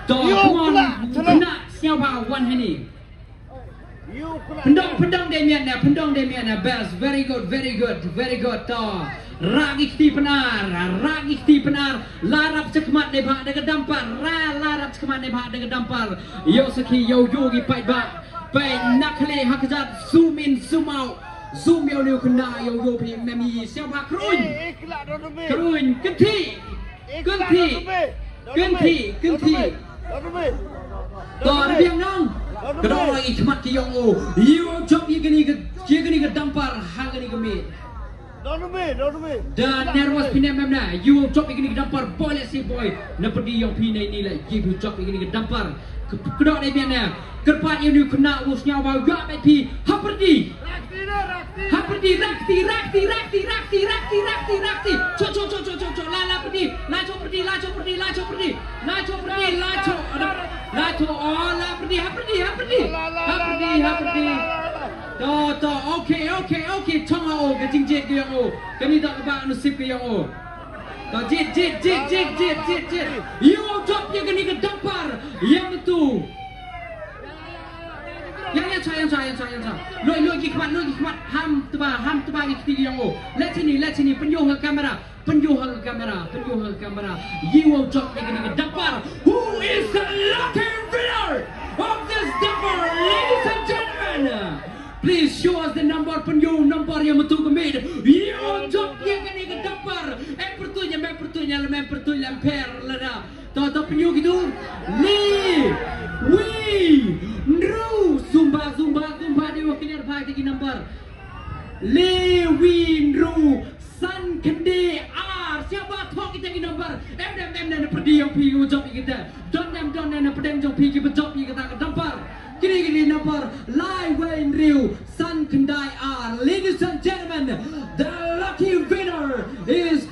Come on, kena siapa wan ini. Pendong Demian best, very good. Ragi ti penar, larap cekmat ne bak dengan dampar, larap cekmat ne bak dengan dampar. Yo saki yo yogi pai ba, pai nakle hakjat zoom in zoom out, zoom yo liu kena yo pi memi siapa kerun, kenti. Tuan biang nong, kedua lagi cekmat ki yo, yo job ye gini ke dampar, hang gini ke mid. Dan nervous pindah memna, you job ini dampar boy let's say boy, napadi yang pindah ini lah, you job ini dampar, kedok ni biarnya, kerpat yang you kena usnya awal gak pi, haperdi, cok, lala perdi, okay, tong ao, keting jet yang o, kami tak lepas nasib yang o. Jet. You job yang kini ke dampar, yang itu. Yang saya. Loi kimat, ham tebak ikti yang o. Let sini, penjual kamera. You job yang kini ke dampar. Who is the lucky winner of this dampar, ladies and gentlemen? Please show us the number yang betul kemid. Yo job yang kini ke dampar. Pertunya lemper lada. Tahu penyu gitu. Nru Zumba dia wakilnya baik lagi number. Nru San Kende R. Siapa tahu kita lagi number. Dan perdi yang pergi job kita. Don dan pedang job pergi job kita ke dampar. Kini number Lai Wen Riu San Kendai R. Ladies and gentlemen, the lucky winner is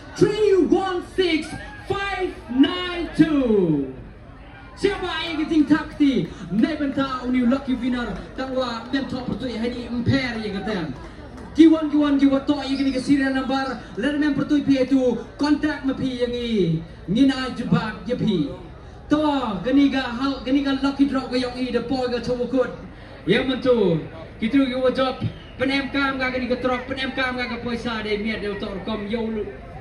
316592. Siapa yang keting takti? Nebenta uniu lucky winner. Tangwa mentor pertui hari emper yang kata. Kiwan to yang kini ke serial number. Lalu pertui pi itu kontak mepi yang ini. Ngina jebak jepi. Toh, geniga lucky drop ke yang ini depoy ke cowokut. Yang mentu, kita juga job penemkam gak geniga drop penemkam gak ke poisa deh miat dia untuk kom yo